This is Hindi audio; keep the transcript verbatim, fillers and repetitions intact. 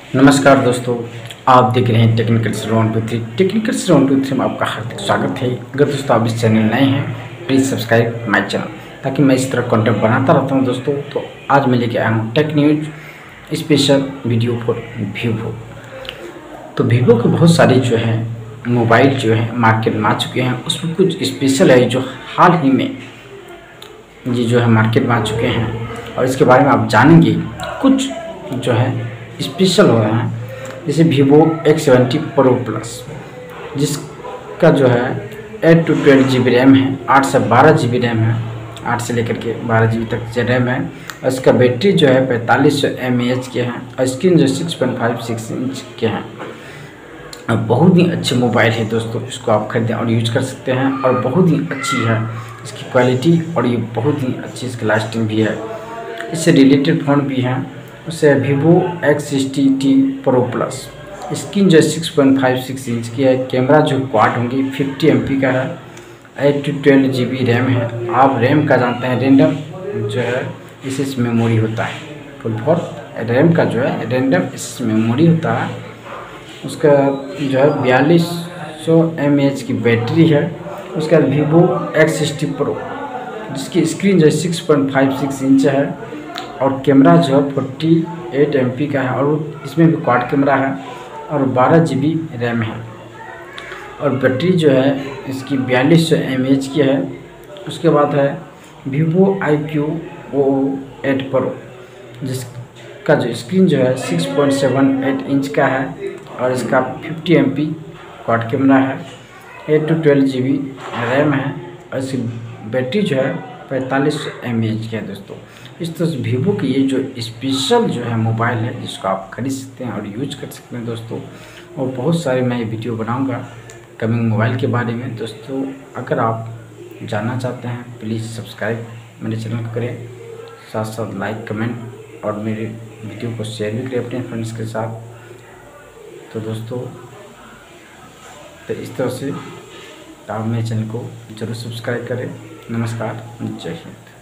नमस्कार दोस्तों, आप देख रहे हैं technical round two three. Technical round two three में आपका हार्दिक स्वागत है। अगर दोस्तों आप इस चैनल नए हैं, प्लीज़ सब्सक्राइब माय चैनल ताकि मैं इस तरह कंटेंट बनाता रहता हूं दोस्तों। तो आज मैं लेके आया हूं tech news special video for Vivo. तो वीवो के बहुत सारे जो है मोबाइल जो है मार्केट में आ चुके हैं, उसमें कुछ स्पेशल है जो हाल ही में ये जो है मार्केट में आ चुके हैं और इसके बारे में आप जानेंगे। कुछ जो है स्पेशल हो रहे हैं, जैसे Vivo X seventy Pro plus, जिसका जो है eight to twelve G B RAM है, आठ से बारह जी बी रैम है, आठ से लेकर के बारह जी बी तक रैम है। और इसका बैटरी जो है पैंतालीस सौ एम ए एच के हैं और स्क्रीन जो six point five six inch के हैं। और बहुत ही अच्छे मोबाइल है दोस्तों, इसको आप खरीदें और यूज कर सकते हैं और बहुत ही अच्छी है इसकी क्वालिटी और ये बहुत ही अच्छी इसकी लास्टिंग भी है। इससे रिलेटेड फ़ोन भी हैं, उससे Vivo X sixty T Pro plus, screen जो six point five six inch की है, कैमरा जो क्वाड होंगी फिफ्टी एम पी का है, eight to twelve G B RAM है। आप रैम का जानते हैं, रैंडम जो है इस मेमोरी होता है, फुल फॉर रैम का जो है रैंडम इस मेमोरी होता है। उसका जो है बयालीस सौ एम ए एच की बैटरी है। उसके बाद वीवो एक्स सिक्सटी प्रो, जिसकी स्क्रीन जो है six point five six inch है और कैमरा जो है फोर्टी एट एम पी का है और इसमें भी क्वाड कैमरा है और बारह जी बी रैम है। और बैटरी जो है इसकी बयालीस सौ एम ए एच की है। उसके बाद है Vivo iQOO eight Pro, जिसका जो स्क्रीन जो है six point seven eight inch का है और इसका fifty M P quad camera है, eight to twelve G B RAM है और इसकी बैटरी जो है पैंतालीस सौ एम ए एच की है दोस्तों। इस तरह से वीवो की ये जो स्पेशल जो है मोबाइल है, जिसको आप खरीद सकते हैं और यूज कर सकते हैं दोस्तों। और बहुत सारे मैं वीडियो बनाऊंगा कमिंग मोबाइल के बारे में दोस्तों। अगर आप जानना चाहते हैं, प्लीज़ सब्सक्राइब मेरे चैनल को करें, साथ साथ लाइक कमेंट और मेरे वीडियो को शेयर भी करें अपने फ्रेंड्स के साथ। तो दोस्तों तो इस तरह से आप मेरे चैनल को जरूर सब्सक्राइब करें। नमस्कार, जय हिंद।